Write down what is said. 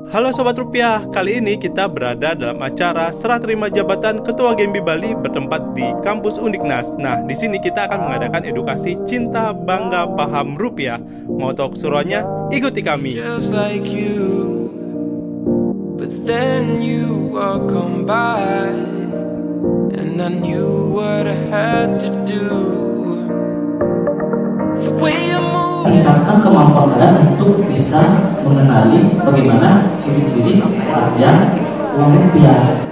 Halo Sobat Rupiah, kali ini kita berada dalam acara serah terima jabatan Ketua GMB Bali bertempat di kampus Undiknas. Nah, di sini kita akan mengadakan edukasi cinta, bangga, paham rupiah. Mau tahu keseruannya? Ikuti kami. Just like you, but then you walk by, and I knew what I had to do. The way you move. Meningkatkan kemampuan kalian untuk bisa mengenali bagaimana ciri-ciri keaslian uang rupiah.